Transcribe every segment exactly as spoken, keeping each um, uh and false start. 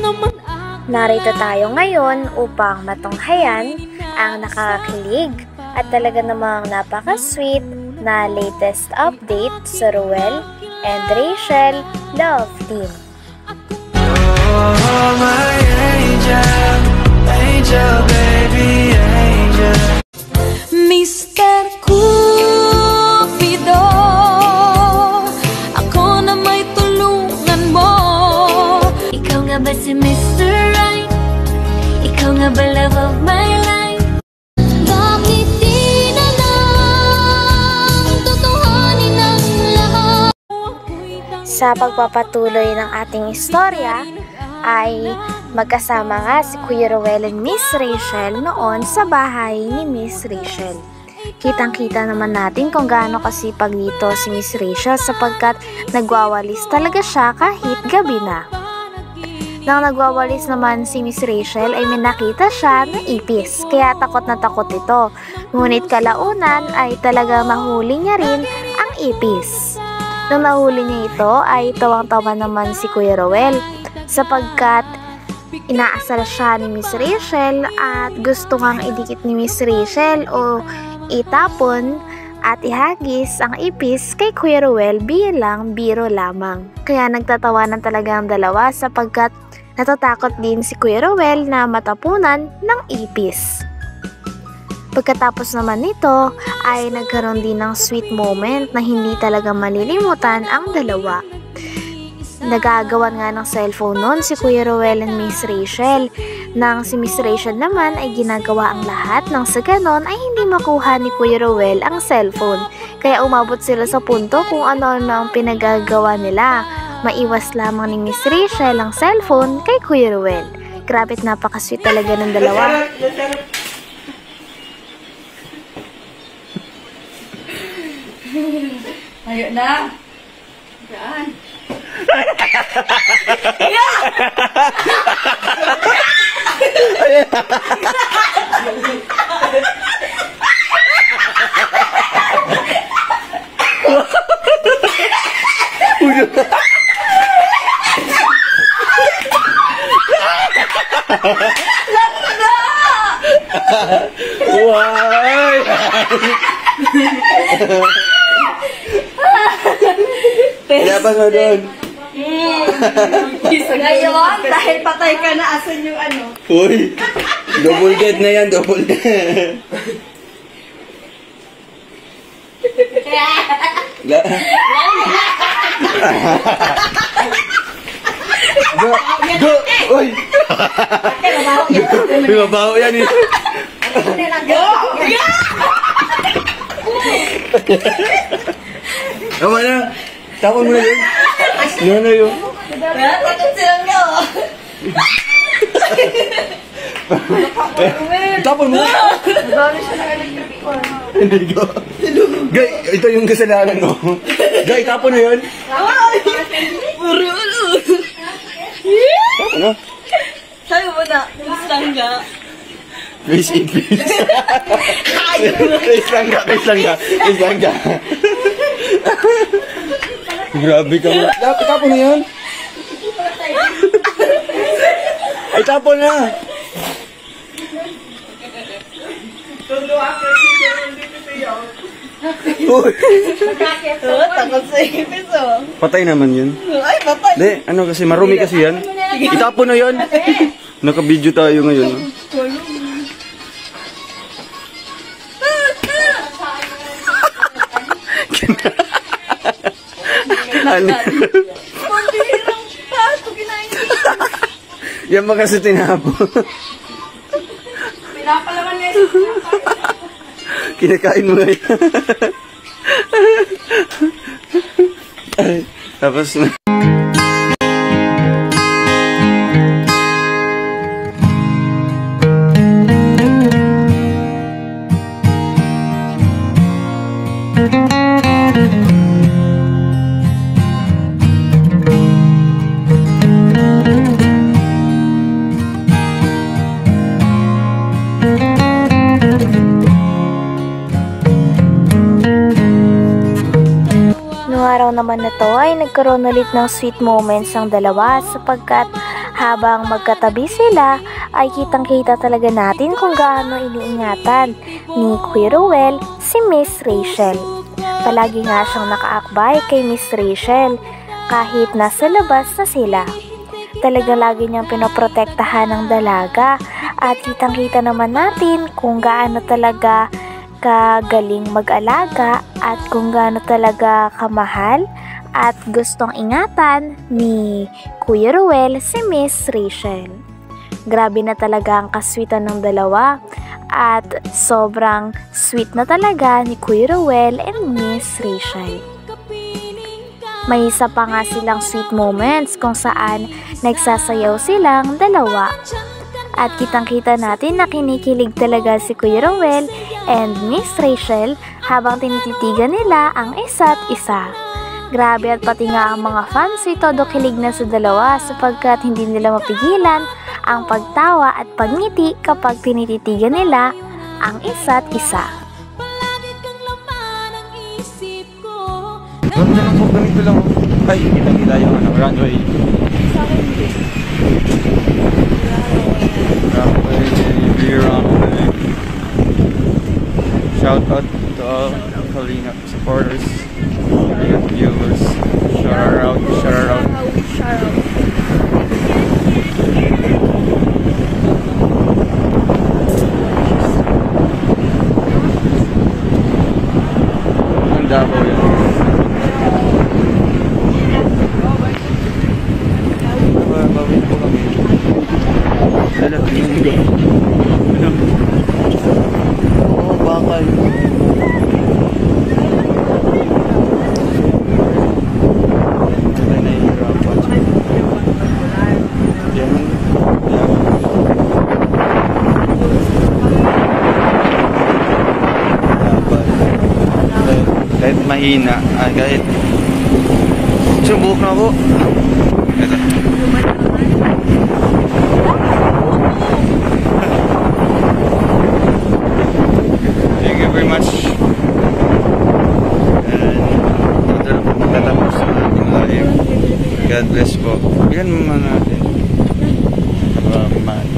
Narito tayo ngayon upang matunghayan ang nakakakilig at talaga namang napaka-sweet na latest update sa Ruel and Rachel Love Team. Oh, my angel, angel, baby, angel. Mister Cupido, ako na may tulungan mo. Ikaw nga ba si Mister Right? Ikaw nga ba love of my life? Bakit di na lang tutuhanin ang lahat? Sa pagpapatuloy ng ating istorya ay magkasama nga si Kuya Ruel and Miss Rachel noon sa bahay ni Miss Rachel. Kitang-kita naman natin kung gaano kasipag dito si Miss Rachel sapagkat nagwawalis talaga siya kahit gabi na. Nang nagwawalis naman si Miss Rachel ay may nakita siya na ipis, kaya takot na takot ito. Ngunit kalaunan ay talagang nahuli niya rin ang ipis. Nang nahuli niya ito ay tawang-tawa naman si Kuya Ruel sapagkat inaasal siya ni Miss Rachel at gusto ngang idikit ni Miss Rachel o itapon at ihagis ang ipis kay Kuya Ruel bilang biro lamang. Kaya nagtatawanan talaga ang dalawa sapagkat natatakot din si Kuya Ruel na matapunan ng ipis. Pagkatapos naman nito ay nagkaroon din ng sweet moment na hindi talaga malilimutan ang dalawa. Nagagawan nga ng cellphone noon si Kuya Ruel and Miss Rachel. Nang si Miss Rachel naman ay ginagawa ang lahat nang sa ganon ay hindi makuha ni Kuya Ruel ang cellphone. Kaya umabot sila sa punto kung ano-ano ang pinagagawa nila. Maiwas lamang ni Miss Rachel ang cellphone kay Kuya Ruel. Grabe't napakasweet talaga ng dalawa. Ayo na. Gaan. Why? Dapat mo doon. Ngayon, dahil patay ka na, asan yung ano? Uy, double dead na yan, double dead. La. Go, go, uy. May mabaho yan eh. Go! Tama na. Tapon mo na yun. Yan na yun. Takot silang nyo. Tapon mo. Nagawin siya ng electric one. Hindi ko. Gay, ito yung kasalanan mo. Gay, tapon na yun. Puro ano. Tapon na. Sabi mo na, langga. Please eat, please. Please langga, please langga. Please langga. Grabe ka mo. Tapon na yun. Ay, tapon na. Uy. Takot sa ipis oh. Patay naman yun. Ay, patay. Hindi, ano kasi, marumi kasi yan. Itapon na yun. Naka-video tayo ngayon. No? Kinali. Pagdirang pato, kinain. Yan ba kasi tinapo? Pinapalaman na yun. Kinakain mo ngayon. Ay, tapos na. Noong araw naman na to ay nagkaroon ulit ng sweet moments ang dalawa sapagkat Habang magkatabi sila, ay kitang-kita talaga natin kung gaano iniingatan ni Kuya Ruel si Miss Rachel. Palagi nga siyang nakaakbay kay Miss Rachel kahit nasa labas na sila. Talaga lagi niyang pinoprotektahan ng dalaga at kitang-kita naman natin kung gaano talaga kagaling mag-alaga at kung gaano talaga kamahal at gustong ingatan ni Kuya Ruel si Miss Rachel. Grabe na talaga ang kaswitan ng dalawa at sobrang sweet na talaga ni Kuya Ruel and Miss Rachel. May isa pa nga silang sweet moments kung saan nagsasayaw silang dalawa. At kitang-kita natin na kinikilig talaga si Kuya Ruel and Miss Rachel habang tinititigan nila ang isa't isa. Grabe at pati nga ang mga fans ay todo kilig na sa dalawa sapagkat hindi nila mapigilan ang pagtawa at pagngiti kapag tinititigan nila ang isa't isa. Ganito lang po, ganito lang. Ay, kita-kita yung ano, runway. Runway, baby, runway. Shout out to all Kalinga supporters, Kalinga viewers. Shout out, shout out. Ang Davao yan. Bawin po kami. Dala, tingin ko. Ano? Oo, bakal. Ay, nahihirapan. Yan. Yan. Dapat. Kahit, kahit mahina, ah, kahit subok na ako. Ito. Thank you very much. And ito na po magtatapos sa ating live. God bless po. Yan mga natin. Salamat.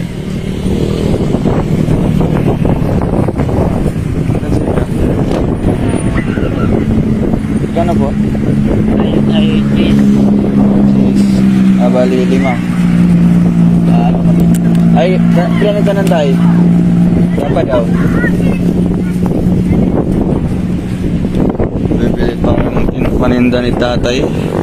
Gano po? Ay, cheese. Ah, bali, lima. Ah, ano kami? Ay, kailan ka nang tayo? Dapat daw. Bibili pang paninda ni tatay.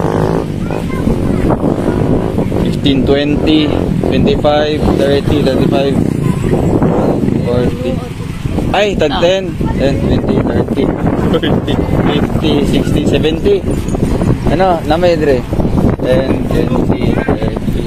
fifteen, twenty, twenty-five, thirty, thirty-five, forty. Ay, tag ten. ten, twenty, thirty, forty, fifty, sixty, seventy. Ano, namay dire? ten, twenty, thirty.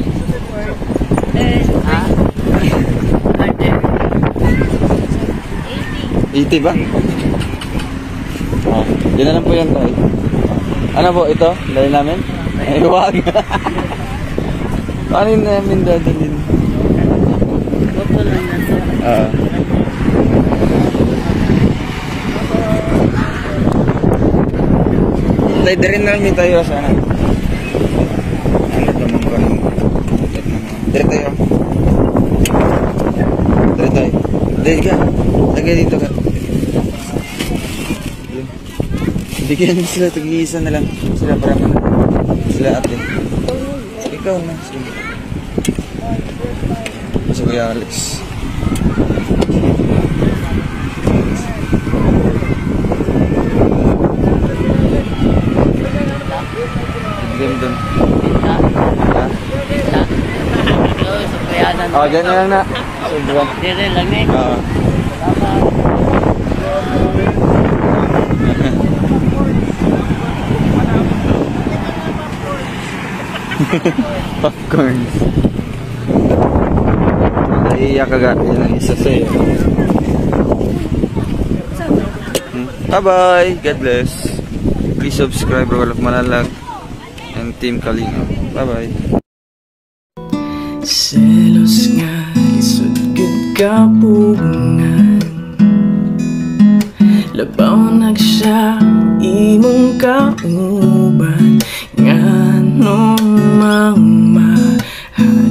eighty ba? Oh, yun na lang po yan tayo. Ano po ito? Dahil namin? Ay, huwag. Paano yun namin dadalhin? Ah. Tayo din na lang tayo sana. Ano naman pa rin? Dire tayo. Dire tayo. Dire ka. Lagay dito ka. Bigyan sila, tag-iisa na lang. Sila para man. Sila ate. Ikaw na. Sige. Mas Kuya Alex. Game dun. Ha? Oh, dyan na lang na. Sobrang. Dire lang eh. Oo. Popcorn. Naiiyak agad. Yan ang isa sa'yo. Bye bye. God bless. Please subscribe Rogal of Malalag and Team Kalinga. Bye bye. Selos nga lisod gud kapungan, labaw nagsya imong kauban, ngano mang mahal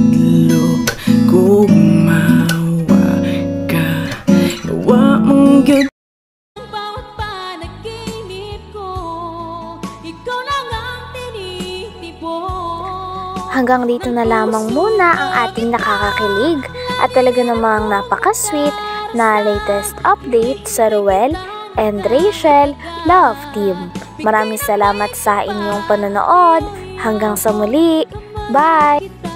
Hanggang dito na lamang muna ang ating nakakakilig at talaga namang napaka-sweet na latest update sa Ruel and Rachel Love Team. Maraming salamat sa inyong panonood. Hanggang sa muli. Bye!